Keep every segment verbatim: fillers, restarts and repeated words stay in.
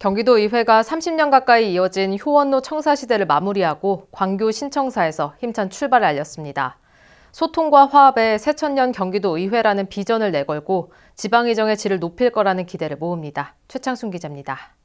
경기도의회가 삼십 년 가까이 이어진 효원로 청사 시대를 마무리하고 광교 신청사에서 힘찬 출발을 알렸습니다. 소통과 화합의 새천년 경기도의회라는 비전을 내걸고 지방의정의 질을 높일 거라는 기대를 모읍니다. 최창순 기자입니다.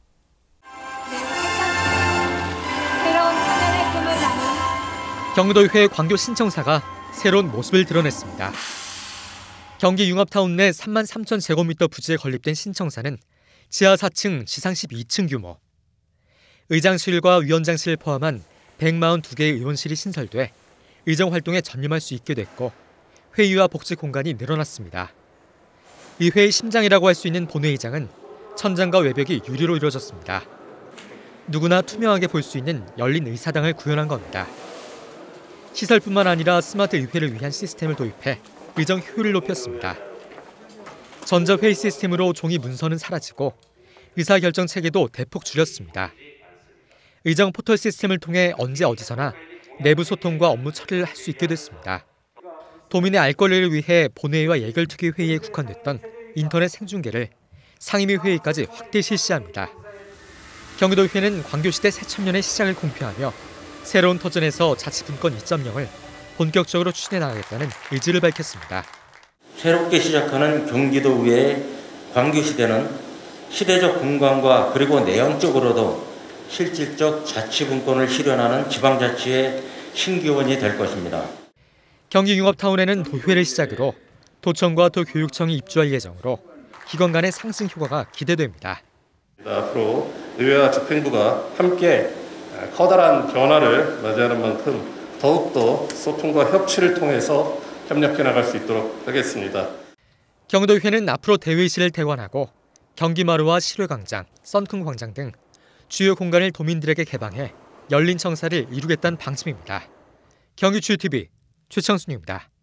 경기도의회 광교 신청사가 새로운 모습을 드러냈습니다. 경기 융합타운 내 삼만 삼천 제곱미터 부지에 건립된 신청사는 지하 사 층, 지상 십이 층 규모. 의장실과 위원장실을 포함한 백사십이 개의 의원실이 신설돼 의정 활동에 전념할 수 있게 됐고 회의와 복지 공간이 늘어났습니다. 의회의 심장이라고 할 수 있는 본회의장은 천장과 외벽이 유리로 이루어졌습니다. 누구나 투명하게 볼 수 있는 열린 의사당을 구현한 겁니다. 시설뿐만 아니라 스마트 의회를 위한 시스템을 도입해 의정 효율을 높였습니다. 전자회의 시스템으로 종이 문서는 사라지고 의사결정 체계도 대폭 줄였습니다. 의정 포털 시스템을 통해 언제 어디서나 내부 소통과 업무 처리를 할 수 있게 됐습니다. 도민의 알 권리를 위해 본회의와 예결특위 회의에 국한됐던 인터넷 생중계를 상임위 회의까지 확대 실시합니다. 경기도의회는 광교시대 새천년의 시작을 공표하며 새로운 터전에서 자치분권 이 점 영을 본격적으로 추진해 나가겠다는 의지를 밝혔습니다. 새롭게 시작하는 경기도의회의 광교시대는 시대적 분관과 그리고 내용적으로도 실질적 자치분권을 실현하는 지방자치의 신기원이 될 것입니다. 경기 융합타운에는 도회를 시작으로 도청과 도교육청이 입주할 예정으로 기관 간의 상승 효과가 기대됩니다. 앞으로 의회와 집행부가 함께 커다란 변화를 맞이하는 만큼 더욱더 소통과 협치를 통해서 협력해 나갈 수 있도록 하겠습니다. 경기도의회는 앞으로 대회의실을 대관하고 경기마루와 실외광장, 썬큰광장 등 주요 공간을 도민들에게 개방해 열린 청사를 이루겠다는 방침입니다. 경기주유티비 최창순입니다.